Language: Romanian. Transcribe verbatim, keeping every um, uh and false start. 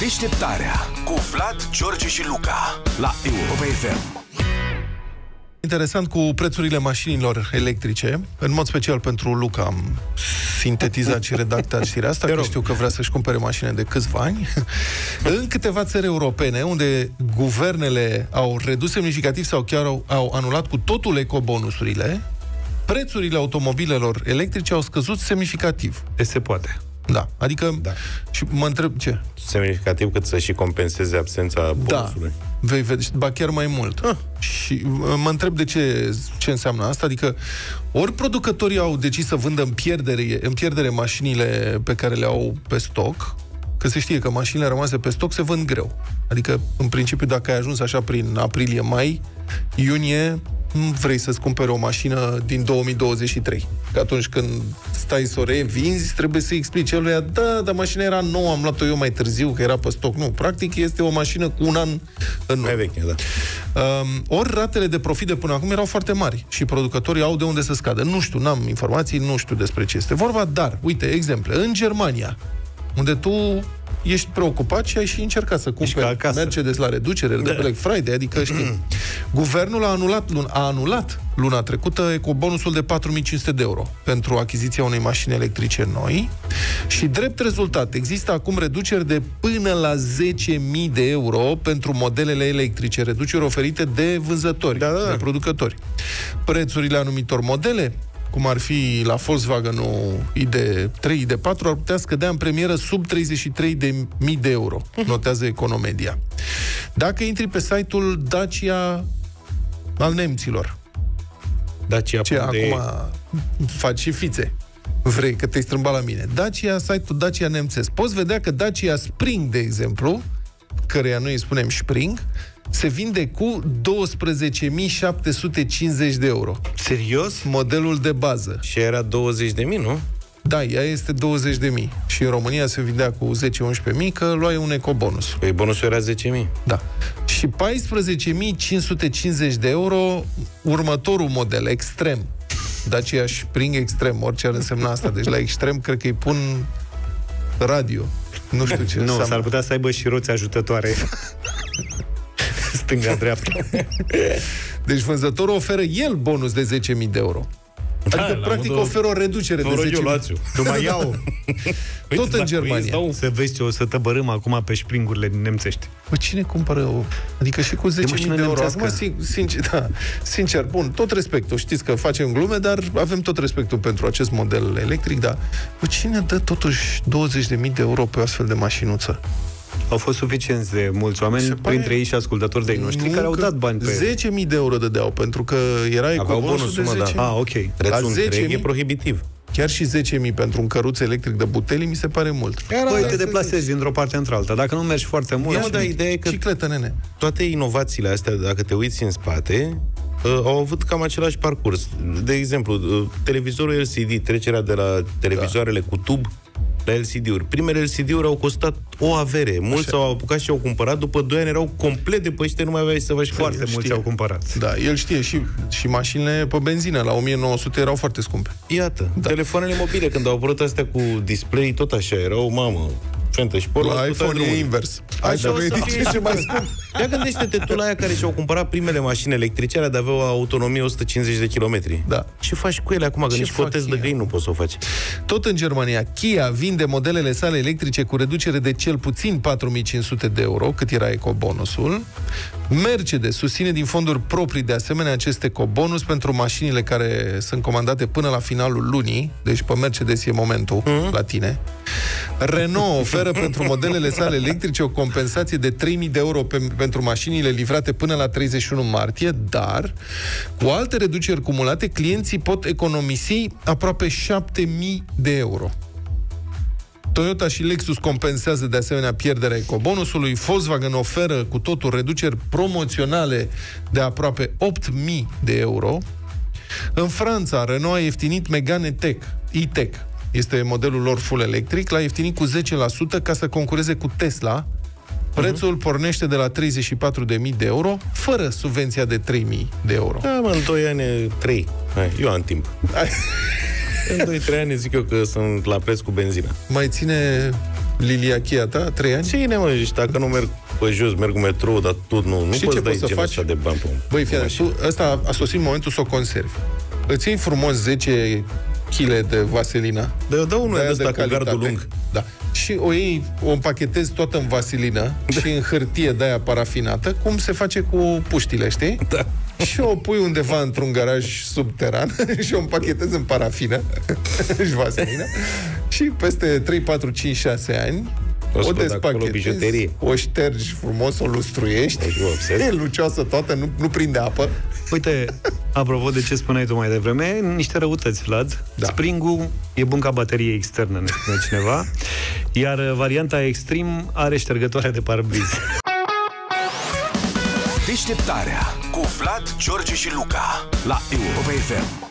Deșteptarea cu Vlad, George și Luca la Europa F M. Interesant cu prețurile mașinilor electrice, în mod special pentru Luca am sintetizat și redactat știrea asta, că știu că vrea să-și cumpere mașină de câțiva ani. În câteva țări europene, unde guvernele au redus semnificativ sau chiar au, au anulat cu totul ecobonusurile, prețurile automobilelor electrice au scăzut semnificativ. Deci se poate. Da, adică da. Și mă întreb ce? Semnificativ cât să și compenseze absența bonusului. Da, vei vedea, ba chiar mai mult. Ah. Și mă întreb de ce, ce înseamnă asta, adică ori producătorii au decis să vândă în pierdere, în pierdere mașinile pe care le au pe stoc, că se știe că mașinile rămase pe stoc se vând greu. Adică, în principiu, dacă ai ajuns așa prin aprilie-mai, iunie, nu vrei să-ți cumperi o mașină din două mii douăzeci și trei. Că atunci când stai să o revinzi, trebuie să-i explici eluia, da, dar mașina era nouă, am luat-o eu mai târziu, că era pe stoc. Nu, practic este o mașină cu un an în mai veche, da. Um, ori ratele de profit de până acum erau foarte mari și producătorii au de unde să scadă. Nu știu, n-am informații, nu știu despre ce este vorba, dar, uite, exemple, în Germania, unde tu ești preocupat și ai și încercat să cumperi Mercedes la reducere de Black Friday, adică știi. Guvernul a anulat, luna, a anulat luna trecută ecobonusul de patru mii cinci sute de euro pentru achiziția unei mașini electrice noi și drept rezultat există acum reduceri de până la zece mii de euro pentru modelele electrice, reduceri oferite de vânzători, da, da, da. de producători. Prețurile anumitor modele, cum ar fi la Volkswagen-ul I D trei, I D patru, ar putea scădea în premieră sub treizeci și trei de mii de euro, notează Economedia. Dacă intri pe site-ul Dacia al nemților, Dacia ce acum faci și fițe, vrei că te-ai strâmbat la mine, Dacia, site-ul Dacia nemțesc, poți vedea că Dacia Spring, de exemplu, căreia noi îi spunem Spring, se vinde cu douăsprezece mii șapte sute cincizeci de euro. Serios? Modelul de bază. Și era douăzeci de mii, nu? Da, ea este douăzeci de mii. Și în România se vindea cu zece unsprezece mii, că luai un ecobonus. Păi bonusul era zece mii. Da. Și paisprezece mii cinci sute cincizeci de euro următorul model, Extrem. Dacia Spring Extrem, orice ar însemna asta. Deci la Extrem cred că îi pun radio. Nu știu ce Nu, înseamnă. s-ar putea să aibă și roți ajutătoare. Stânga-dreapta. Deci vânzătorul oferă el bonus de zece mii de euro. Adică, da, practic, modul... oferă o reducere de zece mii. Tu mai iau. Tot în Germania. Să vezi ce o să tăbărâm acum pe springurile nemțești. Bă, cine cumpără o... Adică și cu zece mii de, de euro. Acum, sincer, da, sincer, bun, tot respectul. Știți că facem glume, dar avem tot respectul pentru acest model electric, dar bă, cine dă totuși douăzeci de mii de euro pe o astfel de mașinuță? Au fost suficienți de mulți oameni, pare... printre ei și ascultători de-ai noștri, nu, care au dat bani pe... zece mii de euro dădeau, pentru că era ecobonusul de zece mii. Da. Ah, ok. Prețul întreg e prohibitiv. Chiar și zece mii pentru un căruț electric de buteli mi se pare mult. Păi te deplasezi dintr-o parte într-alta. Dacă nu mergi foarte mult... Ia, dar ideea e că cicletă, nene. Toate inovațiile astea, dacă te uiți în spate, uh, au avut cam același parcurs. De exemplu, uh, televizorul L C D, trecerea de la televizoarele da. cu tub la L C D-uri. Primele L C D-uri au costat o avere. Mulți Așa. au apucat și au cumpărat. După doi ani erau complet depășite, nu mai aveai să faci. Foarte mulți știe. au cumpărat. Da, el știe. Și, și mașinile pe benzină la o mie nouă sute erau foarte scumpe. Iată. Da. Telefoanele mobile, când au apărut astea cu display, tot așa erau, mamă, fentă și porul. La iPhone e invers. Așa o să fie și mai scump. Ia gândește-te tu la aia care și-au cumpărat primele mașini electrice, alea de aveau autonomie o sută cincizeci de kilometri. Da. Ce faci cu ele acum? Că nici cotez de găini nu poți să o faci. Tot în Germania, Kia vinde modelele sale electrice cu reducere de cel puțin patru mii cinci sute de euro, cât era ecobonusul. Mercedes susține din fonduri proprii de asemenea acest ecobonus pentru mașinile care sunt comandate până la finalul lunii, deci pe Mercedes e momentul mm-hmm. la tine. Renault oferă pentru modelele sale electrice o compensație de trei mii de euro pe, pentru mașinile livrate până la treizeci și unu martie, dar cu alte reduceri cumulate, clienții pot economisi aproape șapte mii de euro. Toyota și Lexus compensează de asemenea pierderea ecobonusului, Volkswagen oferă cu totul reduceri promoționale de aproape opt mii de euro. În Franța, Renault a ieftinit Megane E-Tech, E-Tech, este modelul lor full electric, l-a ieftinit cu zece la sută ca să concureze cu Tesla. Prețul uh-huh. pornește de la treizeci și patru de mii de euro, fără subvenția de trei mii de euro. Da, mă, în doi ani, trei. Hai, eu am timp. În doi trei ani zic eu că sunt la preț cu benzina. Mai ține Lilia Chia ta, trei ani? Ține, mă, și dacă nu merg pe jos, merg cu metrou, dar tot nu, nu Știi poți ce dai poți să genul faci? ăsta de bani pe un... Băi, fii tu, ăsta a sosit momentul să o conservi. Îți iei frumos zece kilograme de vaselină. Dar eu dau unul de ăsta cu calitate. gardul lung. Da. Și o iei, o împachetezi toată în vasilină da. și în hârtie de aia parafinată, cum se face cu puștile, știi? Da. Și o pui undeva într-un garaj subteran și o împachetezi în parafină și vaselină și peste trei, patru, cinci, șase ani o, o despachetezi, o ștergi frumos, o lustruiești, e lucioasă toată, nu, nu prinde apă. Uite, apropo de ce spuneai tu mai devreme, niște răutăți, Vlad. Da. Spring-ul e bun ca baterie externă, ne spune cineva, iar varianta Extreme are ștergătoare de parbriz. Deșteptarea cu Vlad, George și Luca la Europa F M.